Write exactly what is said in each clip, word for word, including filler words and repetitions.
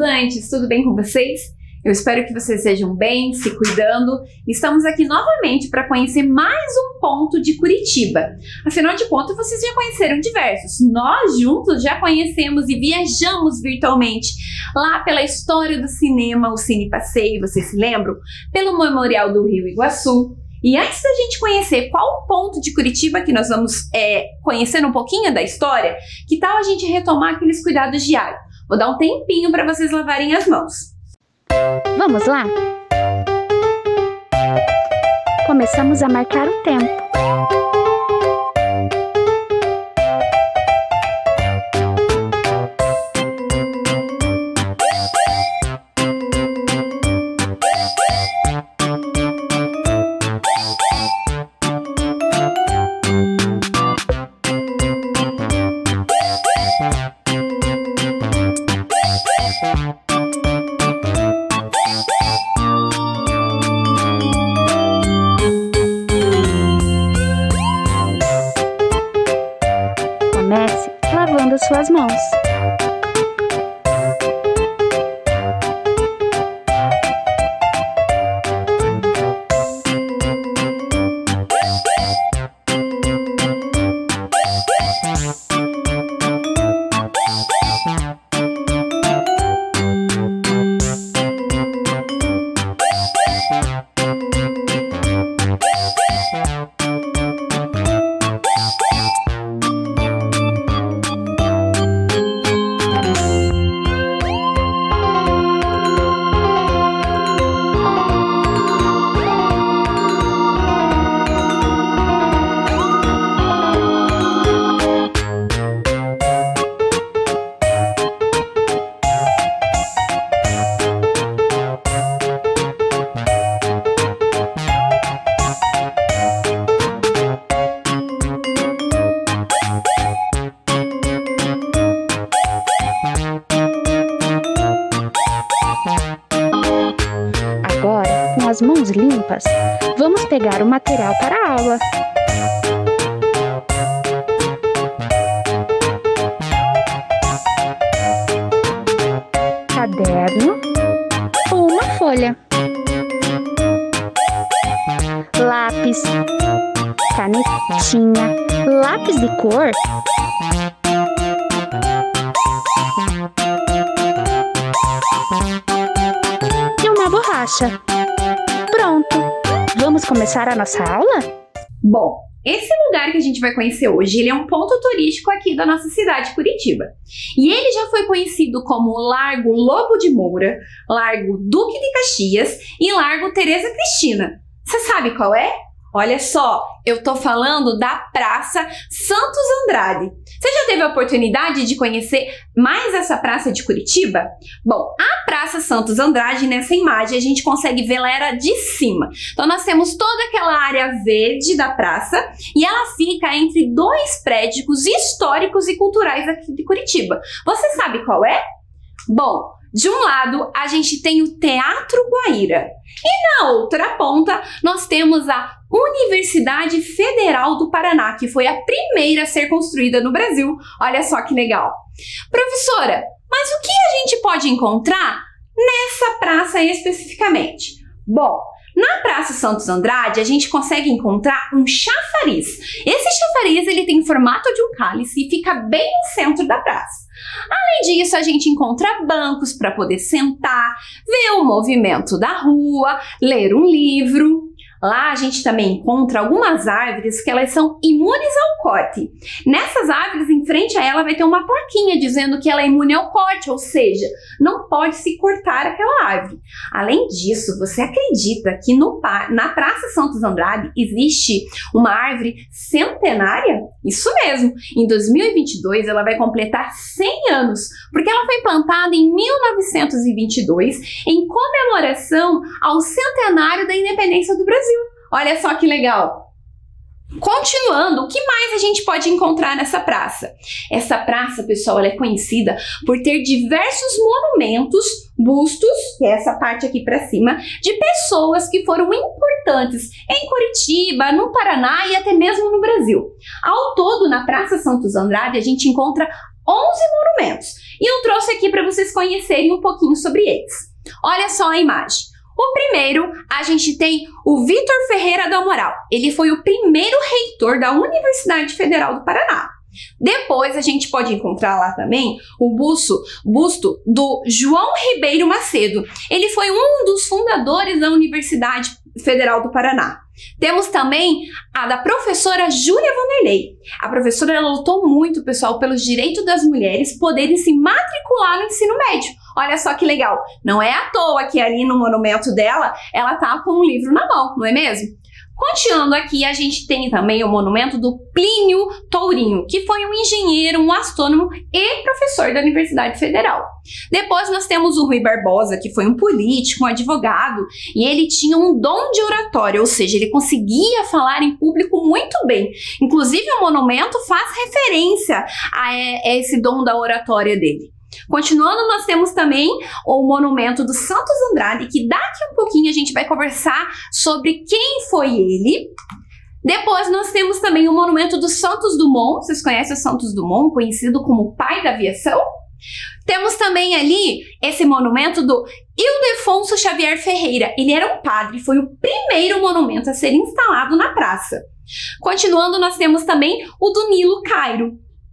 estudantes, tudo bem com vocês? Eu espero que vocês estejam bem, se cuidando. Estamos aqui novamente para conhecer mais um ponto de Curitiba. Afinal de contas, vocês já conheceram diversos. Nós juntos já conhecemos e viajamos virtualmente lá pela história do cinema, o Cine Passeio, vocês se lembram? Pelo Memorial do Rio Iguaçu. E antes da gente conhecer qual o ponto de Curitiba que nós vamos é, conhecer um pouquinho da história, que tal a gente retomar aqueles cuidados diários? Vou dar um tempinho para vocês lavarem as mãos. Vamos lá? Começamos a marcar o tempo. Comece lavando suas mãos. Agora, com as mãos limpas, vamos pegar o material para a aula. Caderno ou uma folha. Lápis, canetinha, lápis de cor. Borracha. Pronto! Vamos começar a nossa aula? Bom, esse lugar que a gente vai conhecer hoje, ele é um ponto turístico aqui da nossa cidade, Curitiba. E ele já foi conhecido como Largo Lobo de Moura, Largo Duque de Caxias e Largo Tereza Cristina. Você sabe qual é? Olha só, eu tô falando da Praça Santos Andrade. Você já teve a oportunidade de conhecer mais essa praça de Curitiba? Bom, a Praça Santos Andrade, nessa imagem, a gente consegue ver ela de cima. Então nós temos toda aquela área verde da praça e ela fica entre dois prédios históricos e culturais aqui de Curitiba. Você sabe qual é? Bom, de um lado a gente tem o Teatro Guaíra e na outra ponta nós temos a Universidade Federal do Paraná, que foi a primeira a ser construída no Brasil. Olha só que legal. Professora, mas o que a gente pode encontrar nessa praça especificamente? Bom, na Praça Santos Andrade a gente consegue encontrar um chafariz. Esse chafariz ele tem formato de um cálice e fica bem no centro da praça. Além disso, a gente encontra bancos para poder sentar, ver o movimento da rua, ler um livro. Lá a gente também encontra algumas árvores que elas são imunes ao corte. Nessas árvores, em frente a ela, vai ter uma plaquinha dizendo que ela é imune ao corte, ou seja, não pode se cortar aquela árvore. Além disso, você acredita que no, na Praça Santos Andrade existe uma árvore centenária? Isso mesmo! Em dois mil e vinte e dois ela vai completar cem anos, porque ela foi plantada em mil novecentos e vinte e dois em comemoração ao centenário da independência do Brasil. Olha só que legal! Continuando, o que mais a gente pode encontrar nessa praça? Essa praça, pessoal, ela é conhecida por ter diversos monumentos, bustos, que é essa parte aqui para cima, de pessoas que foram importantes em Curitiba, no Paraná e até mesmo no Brasil. Ao todo, na Praça Santos Andrade, a gente encontra onze monumentos. E eu trouxe aqui para vocês conhecerem um pouquinho sobre eles. Olha só a imagem. O primeiro, a gente tem o Vitor Ferreira do Amaral. Ele foi o primeiro reitor da Universidade Federal do Paraná. Depois a gente pode encontrar lá também o busto, busto do João Ribeiro Macedo. Ele foi um dos fundadores da Universidade Federal do Paraná. Temos também a da professora Júlia Vanderlei. A professora ela lutou muito, pessoal, pelos direitos das mulheres poderem se matricular no ensino médio. Olha só que legal. Não é à toa que ali no monumento dela, ela tá com um livro na mão, não é mesmo? Continuando aqui, a gente tem também o monumento do Plínio Tourinho, que foi um engenheiro, um astrônomo e professor da Universidade Federal. Depois nós temos o Rui Barbosa, que foi um político, um advogado, e ele tinha um dom de oratória, ou seja, ele conseguia falar em público muito bem. Inclusive, o monumento faz referência a esse dom da oratória dele. Continuando, nós temos também o monumento do Santos Andrade, que daqui um pouquinho a gente vai conversar sobre quem foi ele. Depois nós temos também o monumento do Santos Dumont. Vocês conhecem o Santos Dumont, conhecido como o pai da aviação? Temos também ali esse monumento do Ildefonso Xavier Ferreira. Ele era um padre, foi o primeiro monumento a ser instalado na praça. Continuando, nós temos também o do Nilo Cairo.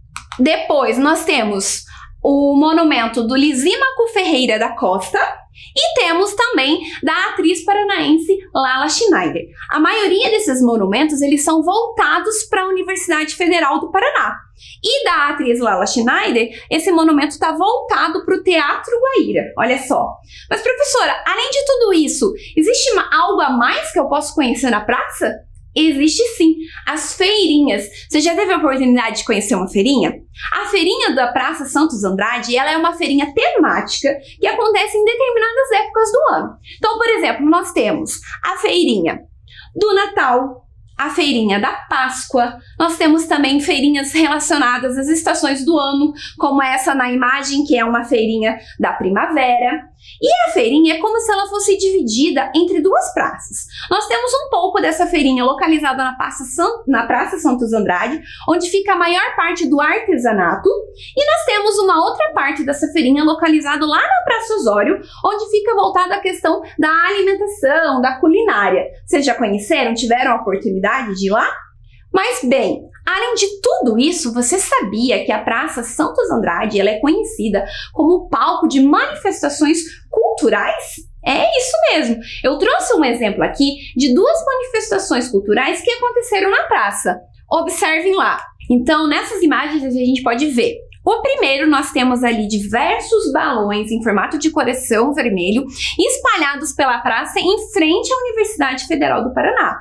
Depois nós temos o monumento do Lisímaco Ferreira da Costa e temos também da atriz paranaense Lala Schneider. A maioria desses monumentos eles são voltados para a Universidade Federal do Paraná. E da atriz Lala Schneider, esse monumento está voltado para o Teatro Guaíra. Olha só. Mas professora, além de tudo isso, existe algo a mais que eu posso conhecer na praça? Existe sim, as feirinhas. Você já teve a oportunidade de conhecer uma feirinha? A feirinha da Praça Santos Andrade, ela é uma feirinha temática que acontece em determinadas épocas do ano. Então, por exemplo, nós temos a feirinha do Natal, a feirinha da Páscoa, nós temos também feirinhas relacionadas às estações do ano, como essa na imagem, que é uma feirinha da primavera. E a feirinha é como se ela fosse dividida entre duas praças. Nós temos um pouco dessa feirinha localizada na Praça, San... na Praça Santos Andrade, onde fica a maior parte do artesanato. E nós temos uma outra parte dessa feirinha localizada lá na Praça Osório, onde fica voltada a questão da alimentação, da culinária. Vocês já conheceram? Tiveram a oportunidade de ir lá? Mas bem, além de tudo isso, você sabia que a Praça Santos Andrade ela é conhecida como palco de manifestações culturais? É isso mesmo. Eu trouxe um exemplo aqui de duas manifestações culturais que aconteceram na praça. Observem lá. Então, nessas imagens a gente pode ver. O primeiro, nós temos ali diversos balões em formato de coração vermelho espalhados pela praça em frente à Universidade Federal do Paraná.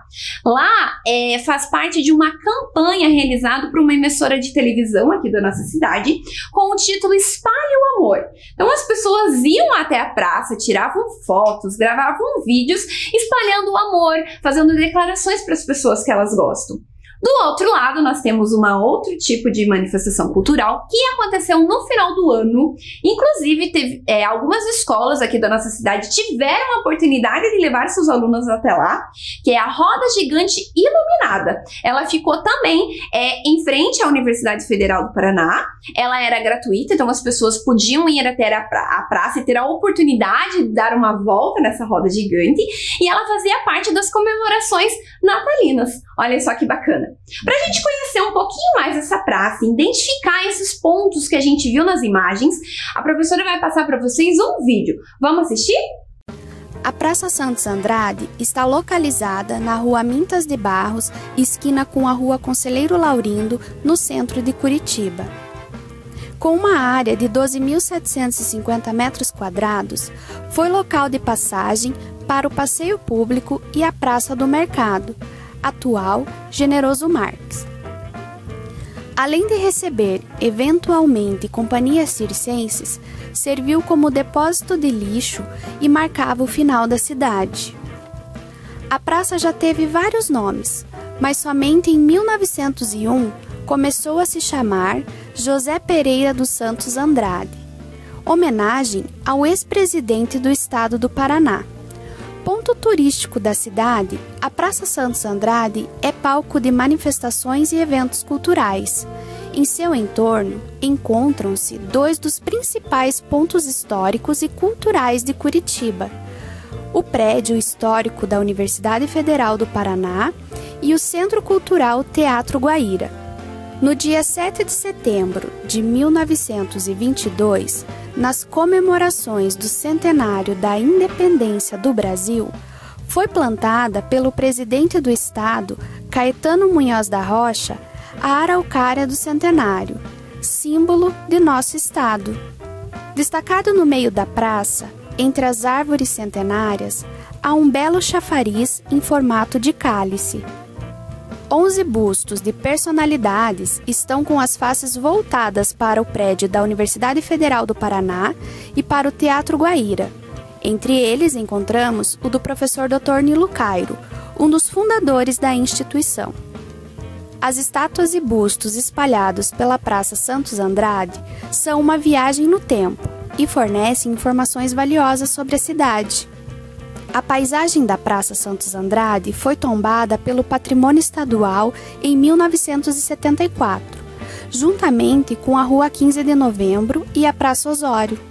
Lá é, faz parte de uma campanha realizada por uma emissora de televisão aqui da nossa cidade com o título Espalhe o Amor. Então as pessoas iam até a praça, tiravam fotos, gravavam vídeos espalhando o amor, fazendo declarações para as pessoas que elas gostam. Do outro lado, nós temos uma outro tipo de manifestação cultural que aconteceu no final do ano. Inclusive, teve, é, algumas escolas aqui da nossa cidade tiveram a oportunidade de levar seus alunos até lá, que é a Roda Gigante Iluminada. Ela ficou também é, em frente à Universidade Federal do Paraná. Ela era gratuita, então as pessoas podiam ir até a, pra a praça e ter a oportunidade de dar uma volta nessa roda gigante. E ela fazia parte das comemorações natalinas. Olha só que bacana. Para a gente conhecer um pouquinho mais essa praça, identificar esses pontos que a gente viu nas imagens, a professora vai passar para vocês um vídeo. Vamos assistir? A Praça Santos Andrade está localizada na Rua Mintas de Barros, esquina com a Rua Conselheiro Laurindo, no centro de Curitiba. Com uma área de doze mil setecentos e cinquenta metros quadrados, foi local de passagem para o passeio público e a Praça do Mercado, atual Generoso Marques. Além de receber, eventualmente, companhias circenses, serviu como depósito de lixo e marcava o final da cidade. A praça já teve vários nomes, mas somente em mil novecentos e um começou a se chamar José Pereira dos Santos Andrade, homenagem ao ex-presidente do estado do Paraná. Ponto turístico da cidade, a Praça Santos Andrade é palco de manifestações e eventos culturais, Em seu entorno, encontram-se dois dos principais pontos históricos e culturais de Curitiba: o prédio histórico da Universidade Federal do Paraná e o Centro Cultural Teatro Guaíra. No dia sete de setembro de mil novecentos e vinte e dois, nas comemorações do centenário da independência do Brasil, foi plantada pelo presidente do Estado, Caetano Munhoz da Rocha, a araucária do centenário, símbolo de nosso Estado. Destacado no meio da praça, entre as árvores centenárias, há um belo chafariz em formato de cálice. Onze bustos de personalidades estão com as faces voltadas para o prédio da Universidade Federal do Paraná e para o Teatro Guaíra. Entre eles encontramos o do professor doutor Nilo Cairo, um dos fundadores da instituição. As estátuas e bustos espalhados pela Praça Santos Andrade são uma viagem no tempo e fornecem informações valiosas sobre a cidade. A paisagem da Praça Santos Andrade foi tombada pelo Patrimônio Estadual em mil novecentos e setenta e quatro, juntamente com a Rua quinze de Novembro e a Praça Osório.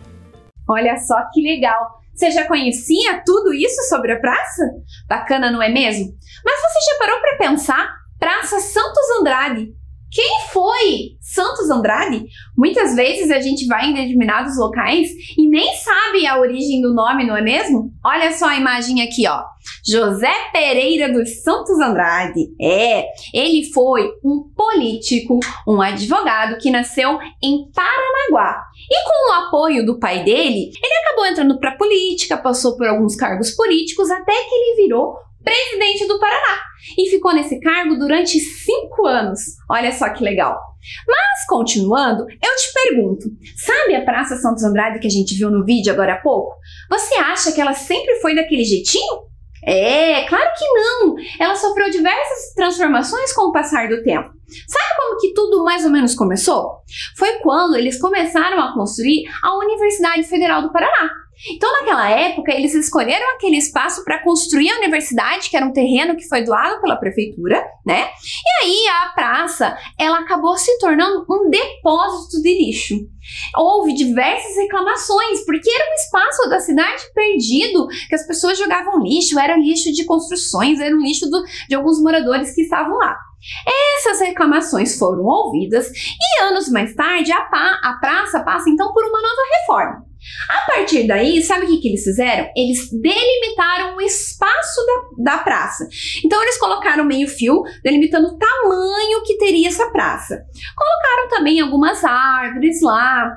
Olha só que legal! Você já conhecia tudo isso sobre a praça? Bacana, não é mesmo? Mas você já parou para pensar? Praça Santos Andrade. Quem foi Santos Andrade? Muitas vezes a gente vai em determinados locais e nem sabe a origem do nome, não é mesmo? Olha só a imagem aqui, ó. José Pereira dos Santos Andrade. É, ele foi um político, um advogado que nasceu em Paranaguá. E com o apoio do pai dele, ele acabou entrando para a política, passou por alguns cargos políticos até que ele virou presidente do Paraná e ficou nesse cargo durante cinco anos. Olha só que legal. Mas, continuando, eu te pergunto, sabe a Praça Santos Andrade que a gente viu no vídeo agora há pouco? Você acha que ela sempre foi daquele jeitinho? É, claro que não! Ela sofreu diversas transformações com o passar do tempo. Sabe como que tudo mais ou menos começou? Foi quando eles começaram a construir a Universidade Federal do Paraná. Então, naquela época, eles escolheram aquele espaço para construir a universidade, que era um terreno que foi doado pela prefeitura, né? E aí a praça, ela acabou se tornando um depósito de lixo. Houve diversas reclamações, porque era um espaço da cidade perdido, que as pessoas jogavam lixo, era lixo de construções, era um lixo do, de alguns moradores que estavam lá. Essas reclamações foram ouvidas e anos mais tarde a, pa, a praça passa então por uma nova reforma. A partir daí, sabe o que, que eles fizeram? Eles delimitaram o espaço da, da praça. Então eles colocaram meio fio, delimitando o tamanho que teria essa praça. Colocaram também algumas árvores lá,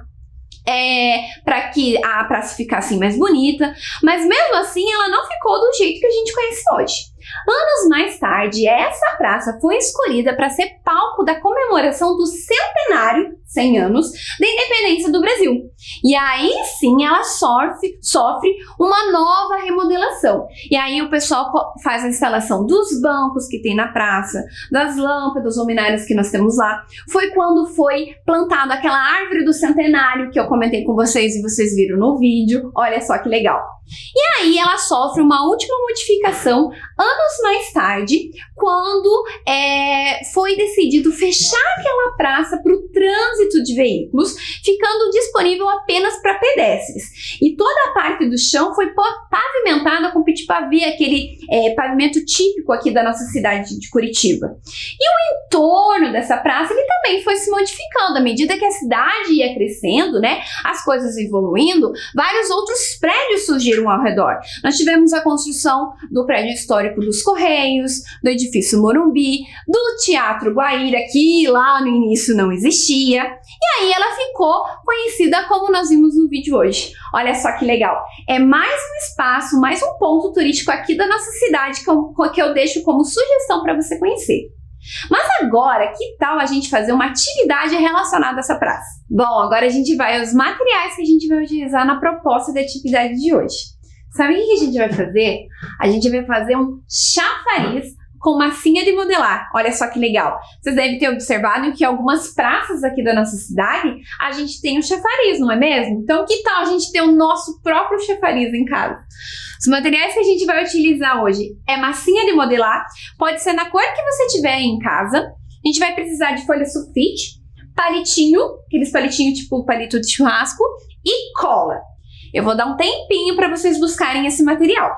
É, para que a praça ficasse mais bonita, mas mesmo assim ela não ficou do jeito que a gente conhece hoje. Anos mais tarde, essa praça foi escolhida para ser palco da comemoração do centenário, cem anos, da independência do Brasil. E aí sim ela sofre, sofre uma nova remodelação. E aí o pessoal faz a instalação dos bancos que tem na praça, das lâmpadas luminárias que nós temos lá. Foi quando foi plantada aquela árvore do centenário que eu comentei com vocês e vocês viram no vídeo. Olha só que legal. E aí ela sofre uma última modificação anos mais tarde, quando é, foi decidido fechar aquela praça para o trânsito de veículos, ficando disponível apenas para pedestres. E toda a parte do chão foi pavimentada com piti-pavi, aquele é, pavimento típico aqui da nossa cidade de Curitiba. E o entorno dessa praça ele também foi se modificando à medida que a cidade ia crescendo, né? As coisas evoluindo, vários outros prédios surgiram ao redor. Nós tivemos a construção do prédio histórico dos Correios, do edifício Morumbi, do Teatro Guaíra, que lá no início não existia, e aí ela ficou conhecida como nós vimos no vídeo hoje. Olha só que legal, é mais um espaço, mais um ponto turístico aqui da nossa cidade que eu, que eu deixo como sugestão para você conhecer. Mas agora, que tal a gente fazer uma atividade relacionada a essa praça? Bom, agora a gente vai aos materiais que a gente vai utilizar na proposta da atividade de hoje. Sabe o que a gente vai fazer? A gente vai fazer um chafariz com massinha de modelar. Olha só que legal. Vocês devem ter observado que em algumas praças aqui da nossa cidade, a gente tem um chafariz, não é mesmo? Então, que tal a gente ter o nosso próprio chafariz em casa? Os materiais que a gente vai utilizar hoje é massinha de modelar, pode ser na cor que você tiver em casa. A gente vai precisar de folha sulfite, palitinho, aqueles palitinhos tipo palito de churrasco, e cola. Eu vou dar um tempinho para vocês buscarem esse material.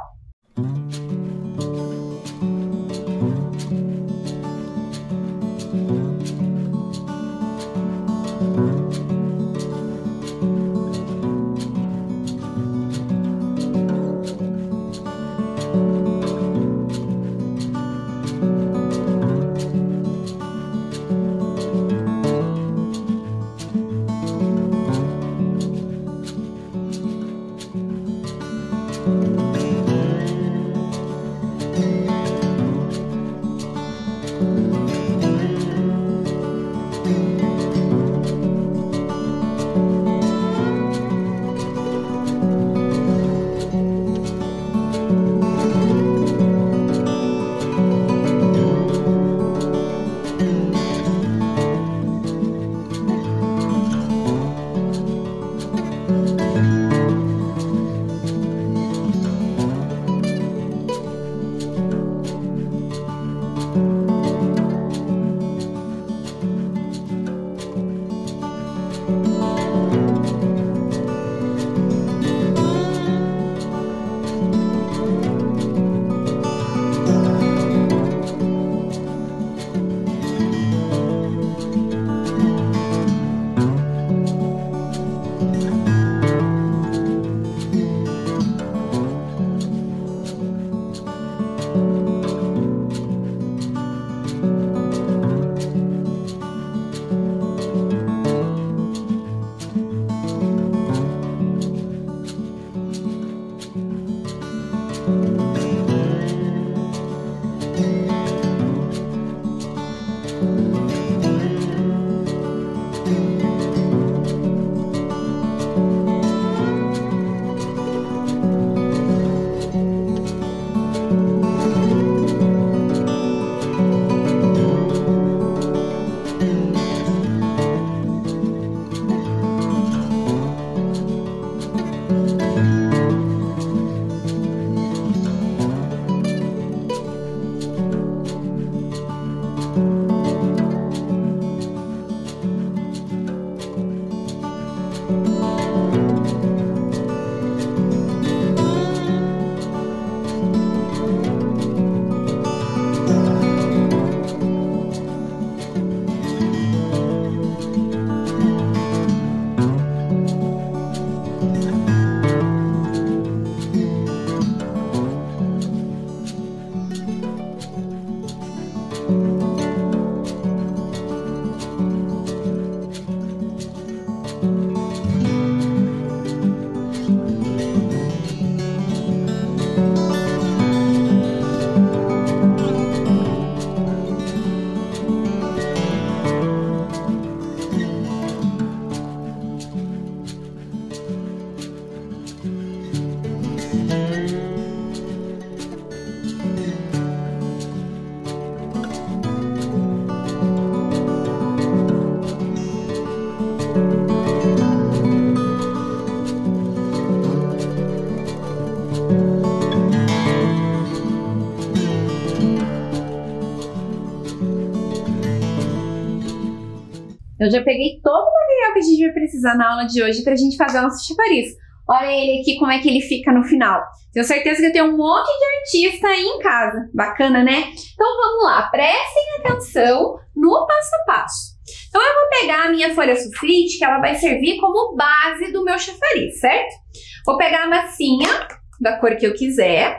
Eu já peguei todo o material que a gente vai precisar na aula de hoje pra gente fazer o nosso chafariz. Olha ele aqui, como é que ele fica no final. Tenho certeza que eu tenho um monte de artista aí em casa. Bacana, né? Então vamos lá, prestem atenção no passo a passo. Então eu vou pegar a minha folha sulfite, que ela vai servir como base do meu chafariz, certo? Vou pegar a massinha da cor que eu quiser.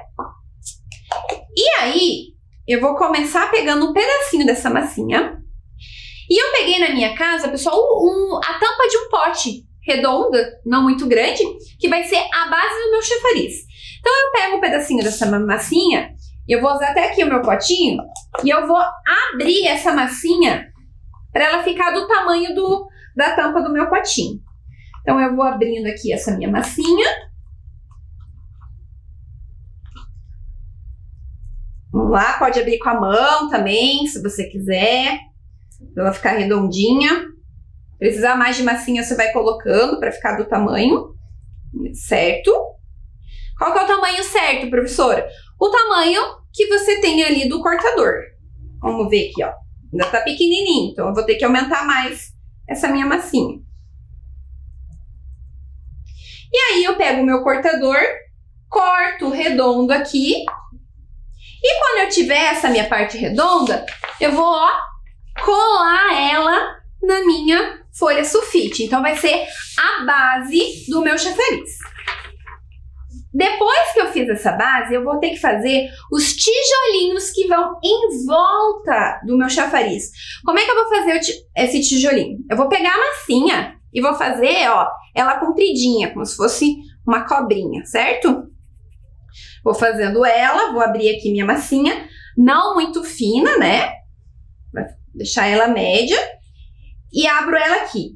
E aí, eu vou começar pegando um pedacinho dessa massinha. E eu peguei na minha casa, pessoal, um, a tampa de um pote redonda, não muito grande, que vai ser a base do meu chafariz. Então eu pego um pedacinho dessa massinha, e eu vou usar até aqui o meu potinho, e eu vou abrir essa massinha para ela ficar do tamanho do, da tampa do meu potinho. Então eu vou abrindo aqui essa minha massinha. Vamos lá, pode abrir com a mão também, se você quiser, para ela ficar redondinha. Precisar mais de massinha, você vai colocando para ficar do tamanho certo. Qual que é o tamanho certo, professora? O tamanho que você tem ali do cortador. Vamos ver aqui, ó. Ainda tá pequenininho, então eu vou ter que aumentar mais essa minha massinha. E aí eu pego o meu cortador, corto redondo aqui. E quando eu tiver essa minha parte redonda, eu vou, ó, colar ela na minha folha sulfite. Então, vai ser a base do meu chafariz. Depois que eu fiz essa base, eu vou ter que fazer os tijolinhos que vão em volta do meu chafariz. Como é que eu vou fazer esse tijolinho? Eu vou pegar a massinha e vou fazer, ó, ela compridinha, como se fosse uma cobrinha, certo? Vou fazendo ela, vou abrir aqui minha massinha, não muito fina, né? Vou deixar ela média e abro ela aqui.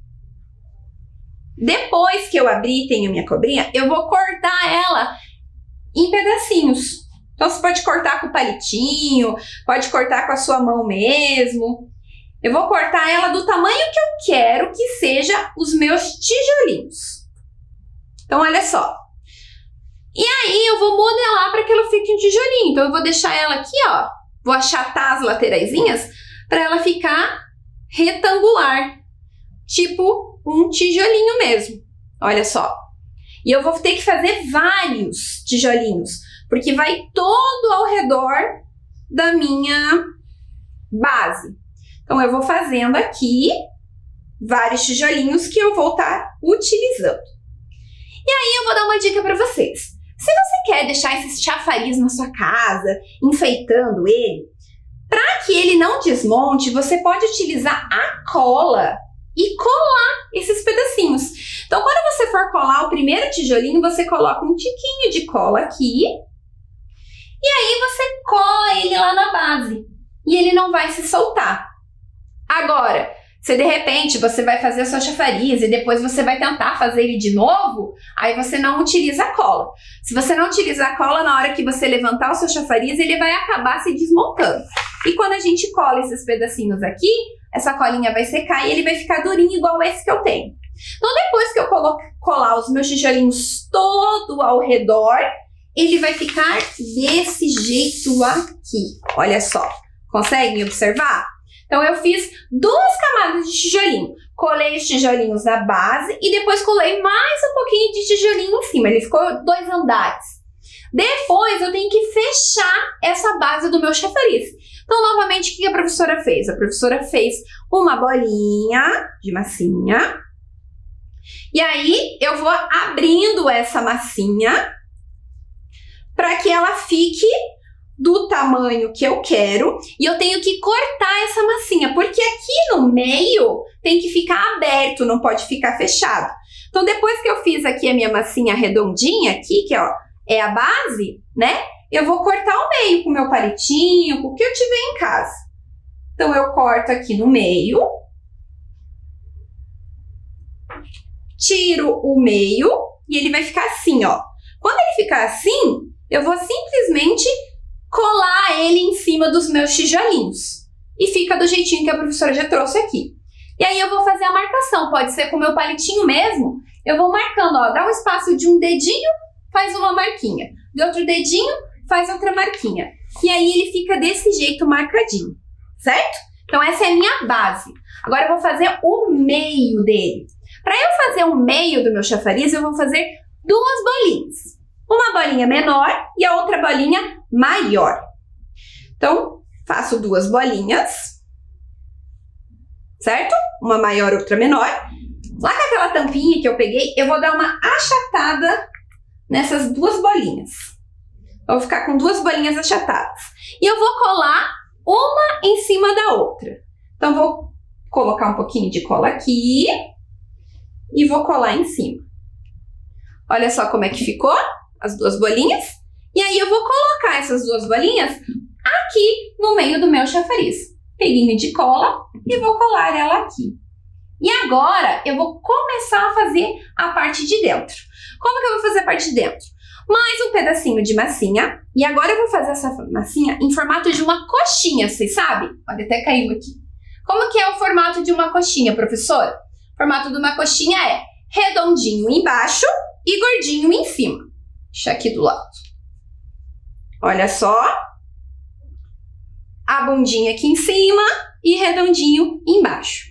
Depois que eu abrir, tenho minha cobrinha, eu vou cortar ela em pedacinhos. Então, você pode cortar com o palitinho, pode cortar com a sua mão mesmo. Eu vou cortar ela do tamanho que eu quero que seja os meus tijolinhos. Então, olha só. E aí, eu vou modelar para que ela fique um tijolinho. Então, eu vou deixar ela aqui, ó. Vou achatar as lateraisinhas para ela ficar retangular. Tipo um tijolinho mesmo. Olha só. E eu vou ter que fazer vários tijolinhos, porque vai todo ao redor da minha base. Então, eu vou fazendo aqui vários tijolinhos que eu vou estar utilizando. E aí, eu vou dar uma dica para vocês. Se você quer deixar esse chafariz na sua casa, enfeitando ele, para que ele não desmonte, você pode utilizar a cola e colar esses pedacinhos. Então, quando você for colar o primeiro tijolinho, você coloca um tiquinho de cola aqui. E aí, você cola ele lá na base. E ele não vai se soltar. Agora, se de repente você vai fazer o seu chafariz e depois você vai tentar fazer ele de novo, aí você não utiliza a cola. Se você não utilizar a cola, na hora que você levantar o seu chafariz, ele vai acabar se desmontando. E quando a gente cola esses pedacinhos aqui, essa colinha vai secar e ele vai ficar durinho igual esse que eu tenho. Então, depois que eu colar os meus tijolinhos todo ao redor, ele vai ficar desse jeito aqui. Olha só, conseguem observar? Então, eu fiz duas camadas de tijolinho. Colei os tijolinhos na base e depois colei mais um pouquinho de tijolinho em cima. Ele ficou dois andares. Depois, eu tenho que fechar essa base do meu chafariz. Então, novamente, o que a professora fez? A professora fez uma bolinha de massinha. E aí, eu vou abrindo essa massinha para que ela fique do tamanho que eu quero. E eu tenho que cortar essa massinha, porque aqui no meio tem que ficar aberto, não pode ficar fechado. Então, depois que eu fiz aqui a minha massinha redondinha aqui, que ó, é a base, né? Eu vou cortar o meio com o meu palitinho, com o que eu tiver em casa. Então, eu corto aqui no meio. Tiro o meio e ele vai ficar assim, ó. Quando ele ficar assim, eu vou simplesmente colar ele em cima dos meus tijolinhos. E fica do jeitinho que a professora já trouxe aqui. E aí, eu vou fazer a marcação. Pode ser com o meu palitinho mesmo. Eu vou marcando, ó. Dá um espaço de um dedinho, faz uma marquinha. De outro dedinho, faz outra marquinha. E aí, ele fica desse jeito marcadinho, certo? Então, essa é a minha base. Agora, eu vou fazer o meio dele. Para eu fazer o meio do meu chafariz, eu vou fazer duas bolinhas. Uma bolinha menor e a outra bolinha maior. Então, faço duas bolinhas, certo? Uma maior, outra menor. Lá com aquela tampinha que eu peguei, eu vou dar uma achatada nessas duas bolinhas. Eu vou ficar com duas bolinhas achatadas. E eu vou colar uma em cima da outra. Então, vou colocar um pouquinho de cola aqui e vou colar em cima. Olha só como é que ficou as duas bolinhas. E aí, eu vou colocar essas duas bolinhas aqui no meio do meu chafariz. Peguinho de cola e vou colar ela aqui. E agora, eu vou começar a fazer a parte de dentro. Como que eu vou fazer a parte de dentro? Mais um pedacinho de massinha. E agora eu vou fazer essa massinha em formato de uma coxinha, vocês sabem? Olha, até caiu aqui. Como que é o formato de uma coxinha, professora? O formato de uma coxinha é redondinho embaixo e gordinho em cima. Deixa aqui do lado. Olha só. A bundinha aqui em cima e redondinho embaixo.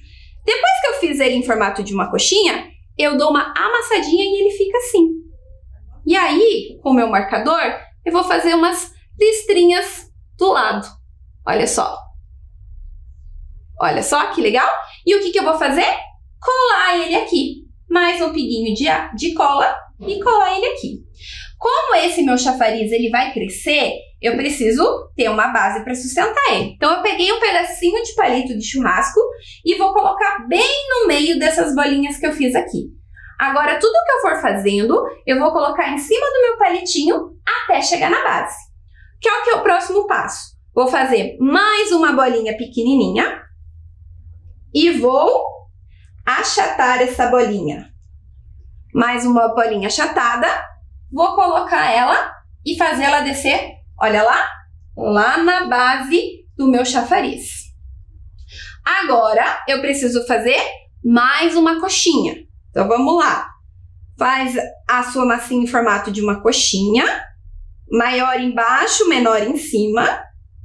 Depois que eu fiz ele em formato de uma coxinha, eu dou uma amassadinha e ele fica assim. E aí, com o meu marcador, eu vou fazer umas listrinhas do lado. Olha só. Olha só que legal. E o que que eu vou fazer? Colar ele aqui. Mais um piguinho de, de cola e colar ele aqui. Como esse meu chafariz ele vai crescer, eu preciso ter uma base para sustentar ele. Então, eu peguei um pedacinho de palito de churrasco e vou colocar bem no meio dessas bolinhas que eu fiz aqui. Agora, tudo que eu for fazendo, eu vou colocar em cima do meu palitinho até chegar na base. Que é o que é o próximo passo. Vou fazer mais uma bolinha pequenininha e vou achatar essa bolinha. Mais uma bolinha achatada. Vou colocar ela e fazer ela descer, olha lá, lá na base do meu chafariz. Agora, eu preciso fazer mais uma coxinha. Então, vamos lá. Faz a sua massinha em formato de uma coxinha, maior embaixo, menor em cima.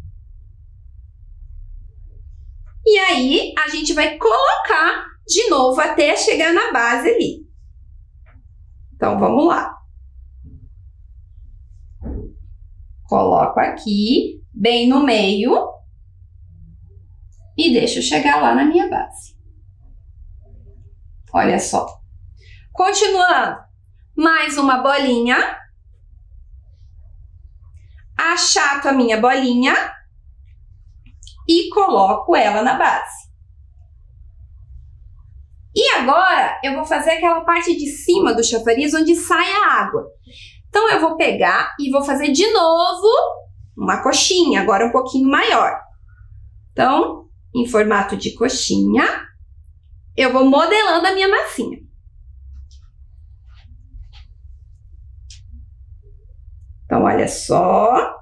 E aí, a gente vai colocar de novo até chegar na base ali. Então, vamos lá. Coloco aqui, bem no meio, e deixo chegar lá na minha base. Olha só. Continuando, mais uma bolinha. Achato a minha bolinha e coloco ela na base. E agora, eu vou fazer aquela parte de cima do chafariz onde sai a água. Então, eu vou pegar e vou fazer de novo uma coxinha, agora um pouquinho maior. Então, em formato de coxinha, eu vou modelando a minha massinha. Então, olha só.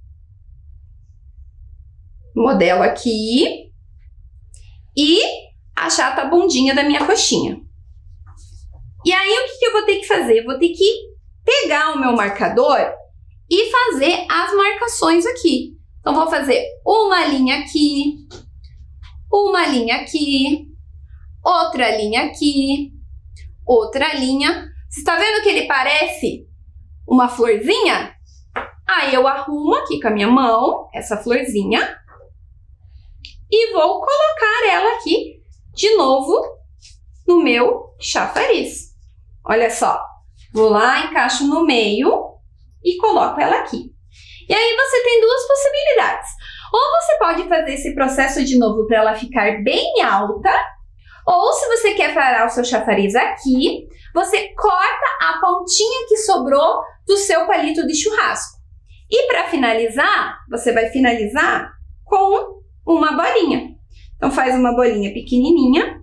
Modelo aqui. E achato a bundinha da minha coxinha. E aí, o que que eu vou ter que fazer? Eu vou ter que pegar o meu marcador e fazer as marcações aqui. Então, vou fazer uma linha aqui, uma linha aqui, outra linha aqui, outra linha. Você está vendo que ele parece uma florzinha? Aí, eu arrumo aqui com a minha mão essa florzinha e vou colocar ela aqui de novo no meu chafariz. Olha só. Vou lá, encaixo no meio e coloco ela aqui. E aí você tem duas possibilidades. Ou você pode fazer esse processo de novo para ela ficar bem alta, ou se você quer parar o seu chafariz aqui, você corta a pontinha que sobrou do seu palito de churrasco. E para finalizar, você vai finalizar com uma bolinha. Então faz uma bolinha pequenininha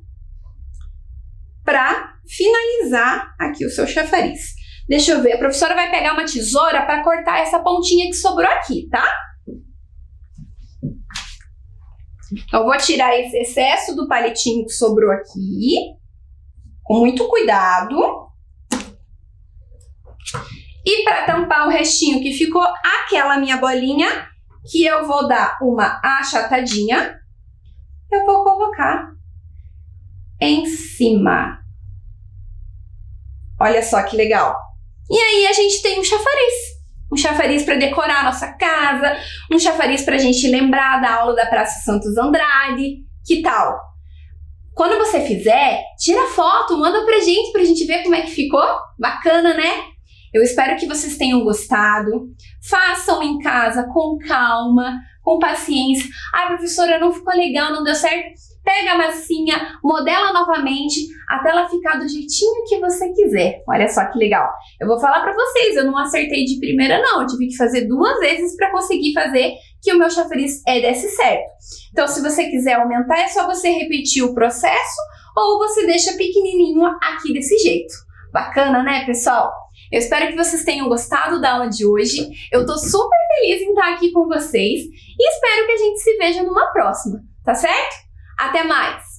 para finalizar aqui o seu chafariz. Deixa eu ver, a professora vai pegar uma tesoura para cortar essa pontinha que sobrou aqui, tá? Então, vou tirar esse excesso do palitinho que sobrou aqui, com muito cuidado. E para tampar o restinho que ficou, aquela minha bolinha, que eu vou dar uma achatadinha, eu vou colocar em cima. Olha só que legal. E aí a gente tem um chafariz. Um chafariz para decorar a nossa casa, um chafariz para a gente lembrar da aula da Praça Santos Andrade. Que tal? Quando você fizer, tira foto, manda pra gente, pra gente ver como é que ficou. Bacana, né? Eu espero que vocês tenham gostado. Façam em casa com calma, com paciência. Ai, professora, não ficou legal, não deu certo. Pega a massinha, modela novamente, até ela ficar do jeitinho que você quiser. Olha só que legal. Eu vou falar pra vocês, eu não acertei de primeira não. Eu tive que fazer duas vezes pra conseguir fazer que o meu chafariz é, desse certo. Então, se você quiser aumentar, é só você repetir o processo ou você deixa pequenininho aqui desse jeito. Bacana, né, pessoal? Eu espero que vocês tenham gostado da aula de hoje. Eu tô super feliz em estar aqui com vocês e espero que a gente se veja numa próxima, tá certo? Até mais!